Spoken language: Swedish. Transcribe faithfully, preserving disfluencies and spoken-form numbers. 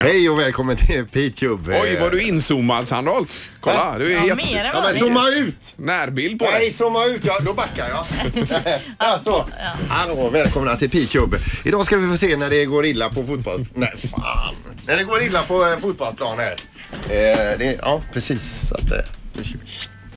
Hej och välkommen till P-tube. Oj, var du inzoomad, Sandholt? Kolla, Ja. du är Ja, jätte... mer än Ja, vad men zooma ut! Närbild på Nej, dig. zooma ut, ja, då backar jag. Ja, så. Hallå, välkomna till P-tube. Idag ska vi få se när det går illa på fotboll. Nej, fan. När det går illa på eh, fotbollsplan här. Eh, det, ja, precis. Så att, eh,